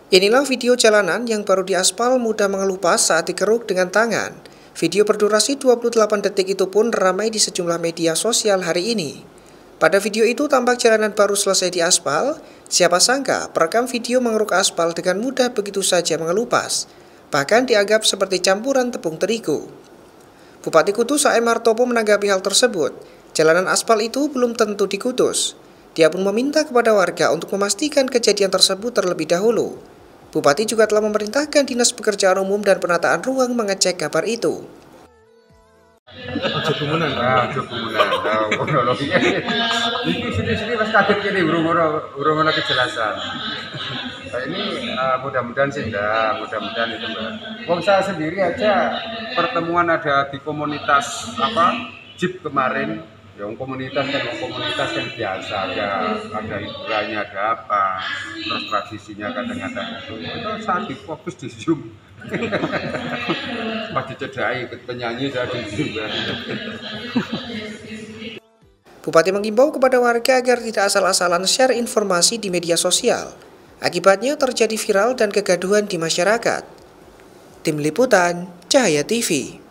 Inilah video jalanan yang baru diaspal mudah mengelupas saat dikeruk dengan tangan. Video berdurasi 28 detik itu pun ramai di sejumlah media sosial hari ini. Pada video itu tampak jalanan baru selesai diaspal, siapa sangka perekam video mengeruk aspal dengan mudah begitu saja mengelupas. Bahkan dianggap seperti campuran tepung terigu. Bupati Kudus A.M. Hartopo menanggapi hal tersebut. Jalanan aspal itu belum tentu di Kudus. Dia pun meminta kepada warga untuk memastikan kejadian tersebut terlebih dahulu. Bupati juga telah memerintahkan Dinas Pekerjaan Umum dan Penataan Ruang mengecek kabar itu. Ojo gumunan. Iki sini pas kaget gini, urung ana kejelasan. Nah, ini mudah-mudahan sih mudah-mudahan itu Mbak. Wong saya sendiri aja pertemuan ada di komunitas JIP kemarin. Ya komunitas kan biasa, ada hiburannya, ada apa, terus tradisinya kadang-kadang itu saat difokus di Zoom. Pas dicedai ikut penyanyi saya di Zoom. Bupati mengimbau kepada warga agar tidak asal-asalan share informasi di media sosial. Akibatnya terjadi viral dan kegaduhan di masyarakat. Tim Liputan, Cahaya TV.